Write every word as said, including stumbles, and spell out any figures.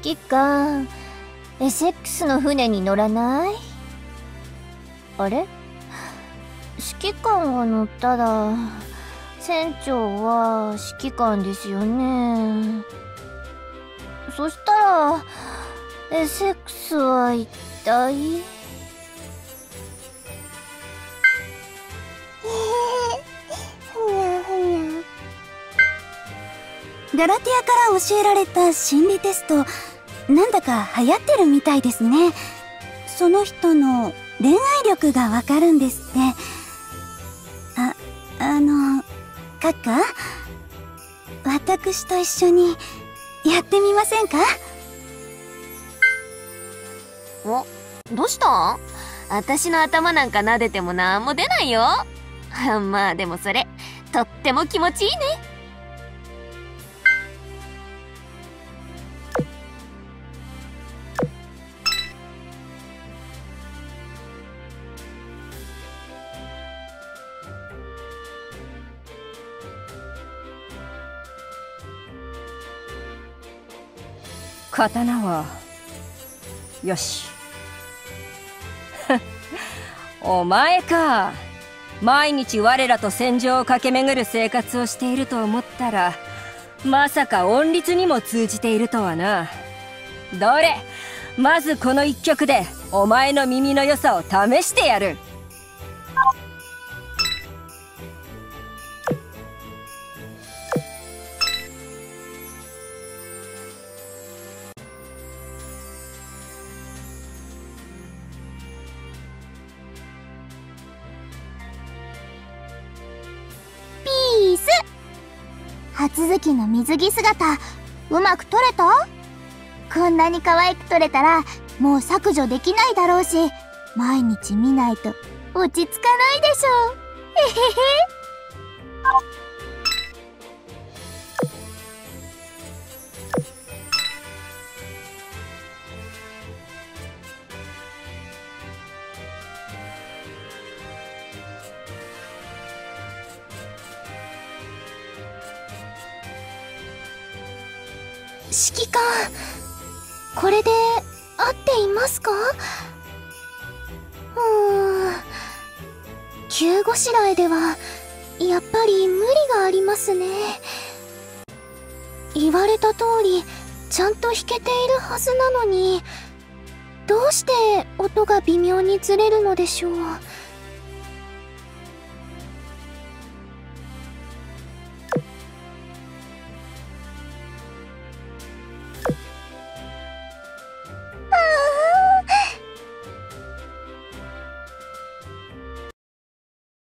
揮官、エセックスの船に乗らない？あれ？指揮官が乗ったら、船長は指揮官ですよね。そしたら、エセックスは一体？ ガラティアから教えられた心理テスト、なんだか流行ってるみたいですね。その人の恋愛力がわかるんですって。あ、あの、カッカ？私と一緒にやってみませんか？ お、どうした？私の頭なんか撫でてもなんも出ないよ。まあでもそれ、とっても気持ちいいね。 刀はよし。お前か。毎日我らと戦場を駆け巡る生活をしていると思ったら、まさか音律にも通じているとはな。どれ、まずこの一曲でお前の耳の良さを試してやる。 ピース。初月の水着姿、うまく撮れた？こんなに可愛く撮れたらもう削除できないだろうし、毎日見ないと落ち着かないでしょ。へへへ。指揮官、これで合っていますか？うーん、急ごしらえではやっぱり無理がありますね。言われた通りちゃんと弾けているはずなのに、どうして音が微妙にずれるのでしょう。